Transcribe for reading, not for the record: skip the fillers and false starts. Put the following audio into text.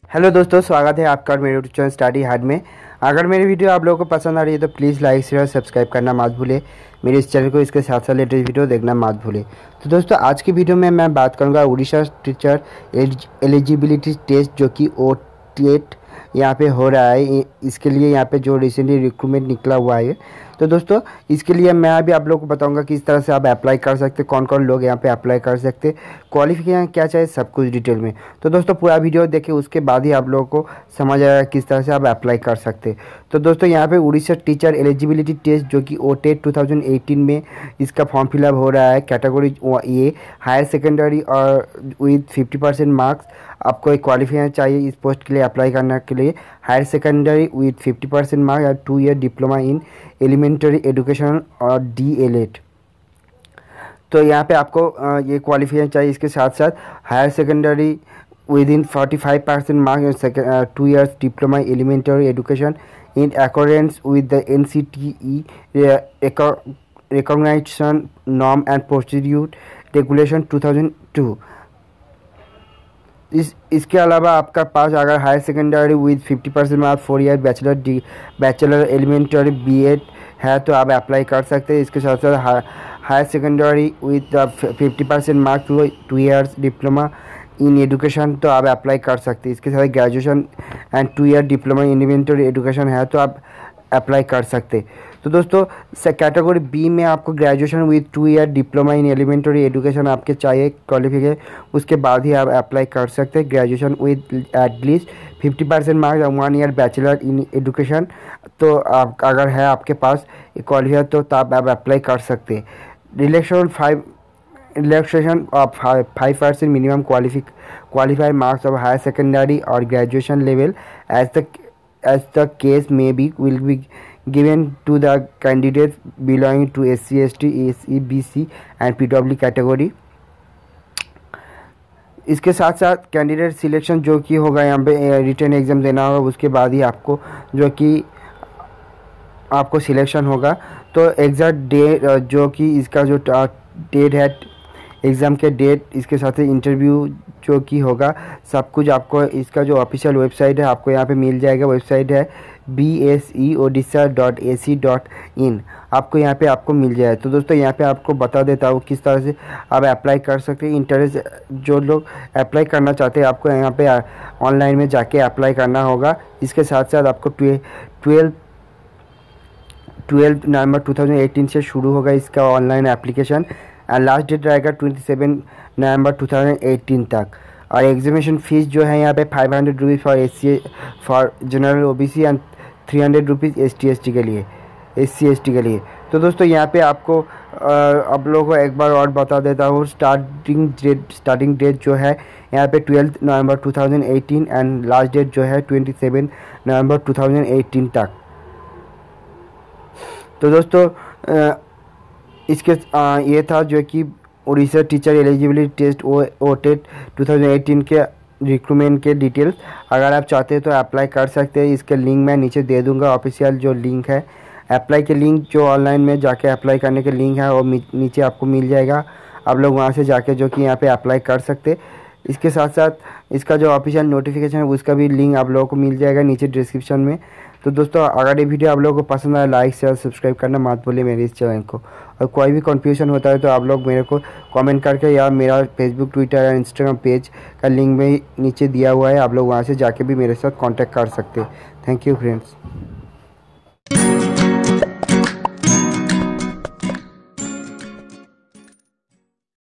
Hello दोस्तों, स्वागत है आपका मेरे यूट्यूब चैनल स्टडी हार्ड में। अगर मेरी वीडियो आप लोगों को पसंद आ रही है तो प्लीज़ लाइक शेयर और सब्सक्राइब करना मत भूलें। मेरे इस चैनल को इसके साथ साथ लेटेस्ट वीडियो देखना मत भूलें। तो दोस्तों, आज की वीडियो में मैं बात करूंगा उड़ीसा टीचर एलिजिबिलिटी टेस्ट जो कि OTET यहाँ पे हो रहा है। इसके लिए यहाँ पे जो रिसेंटली रिक्रूटमेंट निकला हुआ है, तो दोस्तों इसके लिए मैं अभी आप लोगों को बताऊंगा किस तरह से आप अप्लाई कर सकते, कौन कौन लोग यहाँ पे अप्लाई कर सकते, क्वालिफिकेशन क्या चाहिए, सब कुछ डिटेल में। तो दोस्तों पूरा वीडियो देखिए, उसके बाद ही आप लोगों को समझ आएगा किस तरह से आप अप्लाई कर सकते। तो दोस्तों यहाँ पे उड़ीसा टीचर एलिजिबिलिटी टेस्ट जो कि OTET 2018 में इसका फॉर्म फिलअप हो रहा है। कैटेगरी ए हायर सेकेंडरी और विद 50% मार्क्स आपको एक क्वालिफिकेशन चाहिए इस पोस्ट के लिए अप्लाई करने के लिए। हायर सेकेंडरी विद 50% मार्क्स और 2 year diploma in elementary education और DLED। तो यहाँ पे आपको ये क्वालिफिकेशन चाहिए। इसके साथ साथ higher secondary with in 45% marks, 2 years diploma elementary education in accordance with the NCTE recognition norm and procedure regulation 2002। इसके अलावा आपका पास अगर higher secondary with 50% marks, 4 year bachelor elementary BEd है तो आप अप्लाई कर सकते हैं। इसके साथ साथ higher secondary with 50% marks, 2 years diploma in education तो आप अप्लाई कर सकते हैं। इसके साथ graduation and 2 year diploma in elementary education है तो आप अप्लाई कर सकते। तो दोस्तों कैटेगरी B में आपको graduation with 2 year diploma in elementary education आपके चाहिए क्वालिफिकेशन, उसके बाद ही आप अप्लाई कर सकते हैं। ग्रेजुएशन विद एटलीस्ट 50% मार्क्स और 1 ईयर बैचलर इन एजुकेशन तो आप अगर है आपके पास क्वालिफिकेशन तो आप अप्लाई कर सकते। Relaxation of 5% minimum qualified marks of higher secondary और graduation level as the case may be will be given to the candidates belonging to SC, ST, SE, BC and PW category। इसके साथ साथ candidate selection जो कि होगा यहाँ पे written exam देना होगा, उसके बाद ही आपको जो कि आपको सिलेक्शन होगा। तो एग्जैक्ट डेट जो कि इसका जो डेट है एग्ज़ाम के डेट, इसके साथ ही इंटरव्यू जो कि होगा, सब कुछ आपको इसका जो ऑफिशियल वेबसाइट है आपको यहाँ पे मिल जाएगा। वेबसाइट है bseodisha.ac.in, आपको यहाँ पे आपको मिल जाए। तो दोस्तों यहाँ पे आपको बता देता हूँ किस तरह से आप अप्लाई कर सकते हैं। इंटरेस्ट जो लोग अप्लाई करना चाहते हैं आपको यहाँ पे ऑनलाइन में जाके अप्लाई करना होगा। इसके साथ साथ आपको 12 नवंबर 2018 से शुरू होगा इसका ऑनलाइन एप्लीकेशन और लास्ट डेट रहेगा 27 नवंबर 2018 तक। और एग्जामिनेशन फ़ीस जो है यहाँ पे 500 rupees for general OBC and 300 rupees SC ST के लिए। तो दोस्तों यहाँ पे आपको आप लोगों को एक बार और बता देता हूँ, स्टार्टिंग डेट जो है यहाँ पे 12 नवंबर 2018 एंड लास्ट डेट जो है 27 नवंबर 2018 तक। तो दोस्तों इसके ये था जो कि Orissa teacher eligibility test OTET 2018 के रिक्रूटमेंट के डिटेल्स। अगर आप चाहते हैं तो अप्लाई कर सकते हैं। इसके लिंक मैं नीचे दे दूंगा, ऑफिशियल जो लिंक है अप्लाई के लिंक, जो ऑनलाइन में जाके अप्लाई करने के लिंक है वो नीचे आपको मिल जाएगा। आप लोग वहां से जाके जो कि यहाँ पे अप्लाई कर सकते। इसके साथ साथ इसका जो ऑफिशियल नोटिफिकेशन है उसका भी लिंक आप लोगों को मिल जाएगा नीचे डिस्क्रिप्शन में। तो दोस्तों अगर ये वीडियो आप लोगों को पसंद आया, लाइक शेयर सब्सक्राइब करना मत भूलिए मेरे इस चैनल को। और कोई भी कन्फ्यूजन होता है तो आप लोग मेरे को कमेंट करके, या मेरा फेसबुक, ट्विटर या इंस्टाग्राम पेज का लिंक में नीचे दिया हुआ है, आप लोग वहाँ से जाके भी मेरे साथ कांटेक्ट कर सकते हैं। Thank you friends.